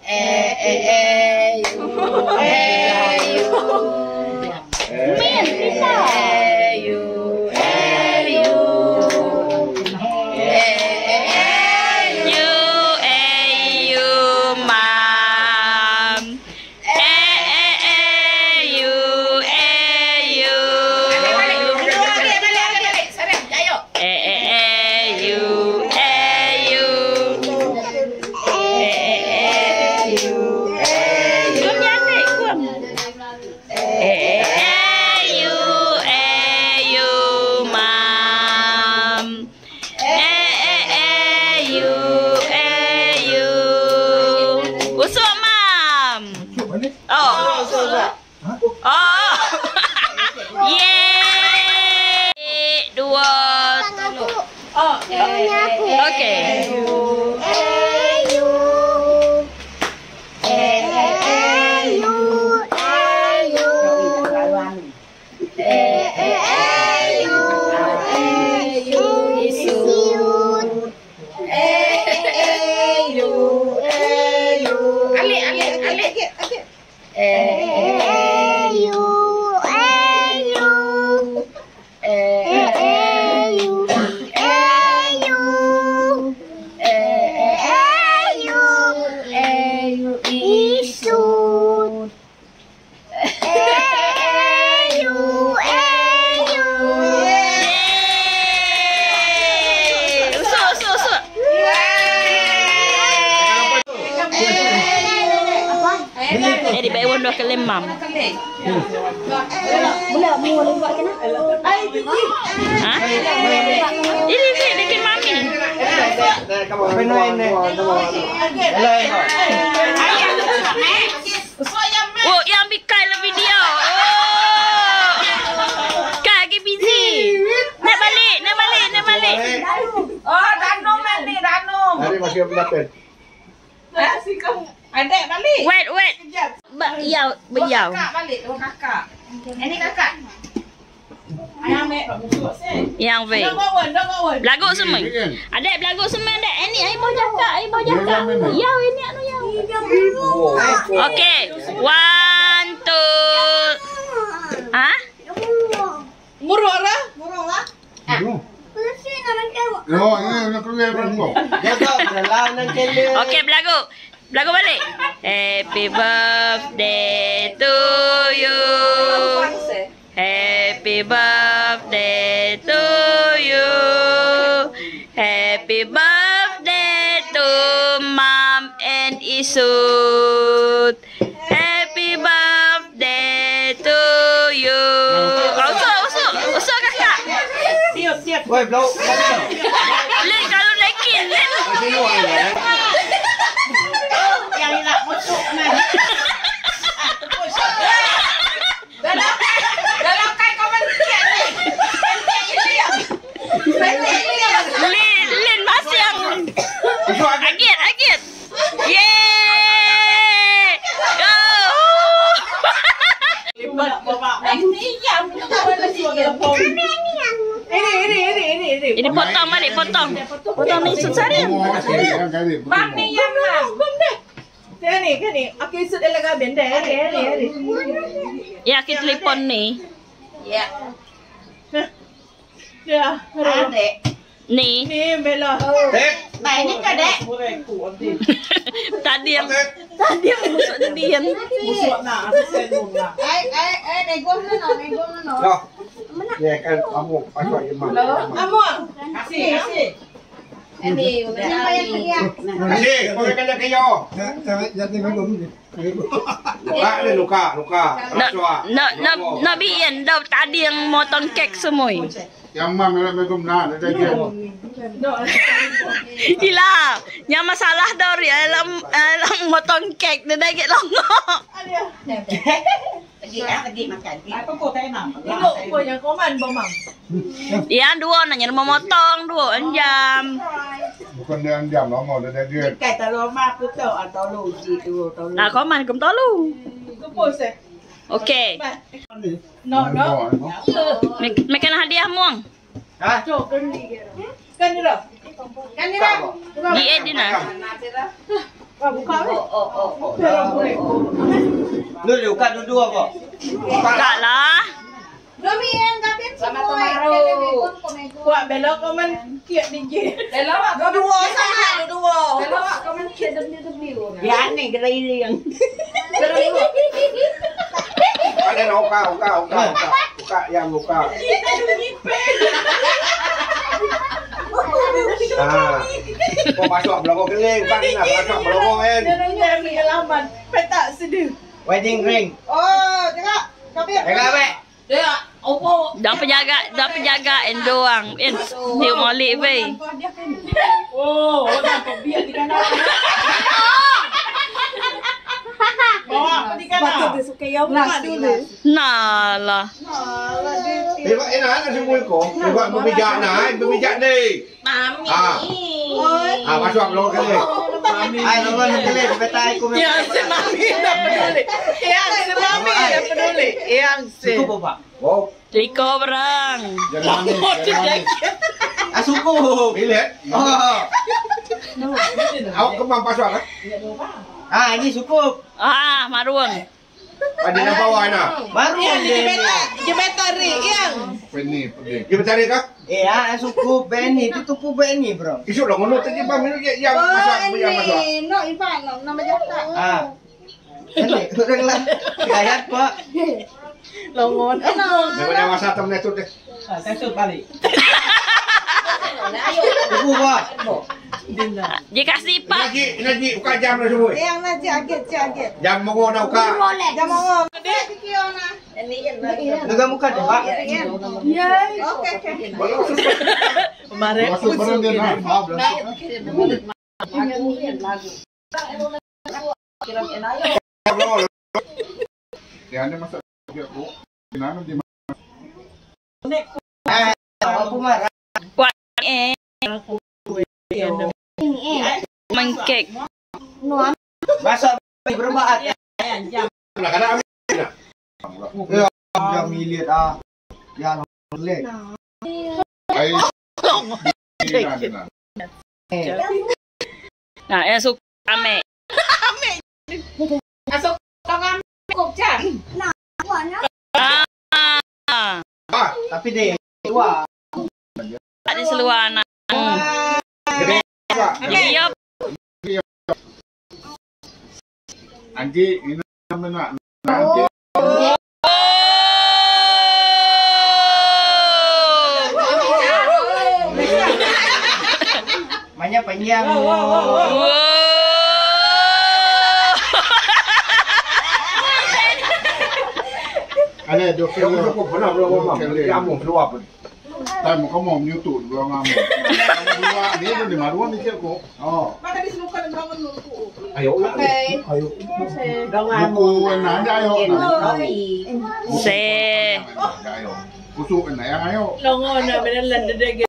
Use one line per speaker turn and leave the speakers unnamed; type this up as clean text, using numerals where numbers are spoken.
Min kita. Ke lemam. Boleh mau buat kena? Hah? Ini bikin mami. Oh, yang bikin video. Oh. Kak lagi busy. Nak balik.
Oh, Danum ni, Danum.
Hari masih berapa?
Si kamu. Adik balik.
Wait. Beliau.
Kakak balik, kakak. Ini kakak. Ayah ambil busuk sih.
Yang V.
Dah kawan.
Belaguk semua. Adik belaguk semua adik. Ini ai mau jakak. Ya ini anu ya. Okey. 1 2. Ah?
Murah lah.
No, ini nak keluar berapa? Jaga dalam nak keluar.
Okey, belaguk balik. Happy birthday to you. Happy birthday to you. Happy birthday to Mom and Isut. Happy birthday to you. Usuk kakak.
Tiap.
Woi, blok.
Len kalau lekin Len.
Yang nak masuk mana? Dalam kai komen kian ni.
Len masih yang agit. Yeay. Go.
Bapak ni yang lagi ini
potong balik, potong ni susah.
Mami yang lah. Kan ni. Aku isut elaga benda. Hari.
Ya, kita telefon ni.
Ya. Ya, adik.
Ni.
Ni Bella. Nah, ini ke dek?
Tadi yang busuk dia.
Busuk nak, senung nak. Negom na.
Ya. Ya kan kamu pasal iman.
Amor. Kasih. Ini
Kasih, kau kena kayo. Jadi belum ni. Luka.
No biin dah tadi yang motong kek semua.
Yang mam belum nak ada dia.
Hilang. Yang masalah dari alam motong kek dia dah get longok.
Lagi makan. Apa kau tak enak? Tengok kau yang komen bomam.
Yang dua nanya mau motong 2 jam.
Bukan dia jam lama dah dia.
Kai tahu mak aku tahu atau lu gitu tahu.
Nah, kau man kum tolu.
Kepus eh.
Okey.
No.
Makan hadiah muang.
Ha?
Kan ni dah.
Di edit nah.
Buka weh.
Dulu kat dua kok.
Tak lah.
Selamat Maru. Buat belok komen kiat DJ. Belok dua sangat dua. Belok komen kiat W. Ya ni kena ini yang.
Ada buka yang buka. Kau masuk belakang keling, kan nak masuk belakang kan.
Dia pengalaman. Petak sedih.
Wedding ring.
Oh, tengok. Kabir.
Tengok weh.
Tengok. Opo.
Dah penjaga endo ang. Dia molek weh.
Oh, nampak biar di kanan. Bawa di kanan. Dia suka yang buka dulu.
Nah lah.
Hebat enak nak semua kau. Hebat bermijak ni.
Mami.
Masuk belakang keling. Ai belakang keling, betai aku.
Yang si mami dah peduli. Yang si mami dah peduli. Yang si.
Cukup apa? Oh.
Liko berang.
Jangan ni.
Suku.
Bilet. Awak kemam pasal kan? Ini cukup.
Maruang.
Pada nak bawa nak.
Baru jembatan ri yang.
Jembatan ri kah?
Suku Benny itu tupu Benny bro.
Isu lah ngono tadi bang yang masuk.
No Ivan nama jata. Ini kurang lah. Kayat pak. Longon.
Namanya masa temen itu deh.
Saya balik.
Ibu pak.
Dia kasih pak.
Naji buka jam lah semua.
Yang naji aget.
Jam mongo nak buka.
Jam mongo. Gede pikiona.
Juga muka deh pak.
Ya. Oke. Kemarin
masuk barang dia nak. Ya anda masak dia bu. Kenapa dia?
Aku marah.
Mengkek.
Masak berbaat.
Nak ada ambil nak.
Jam milit yang lek.
Ai.
Nah, yang suka ame.
Masuk tangan cukup cat. Tapi deh tua.
Ada seluar anak. Iya.
Anji ini nama nak.
Banyak panjang.
Ada dua kali. Aku pernah berapa kamu keluar pun. Tapi kamu mau YouTube belum kamu. Keluar ni tu di maruan ni cakap. Oh.
Maka di semukan bangun dulu.
Ayo. Ayo.
Dengan
mu nada ayo.
Se.
Ayo. Kusuk na yang ayo.
Longon na beneran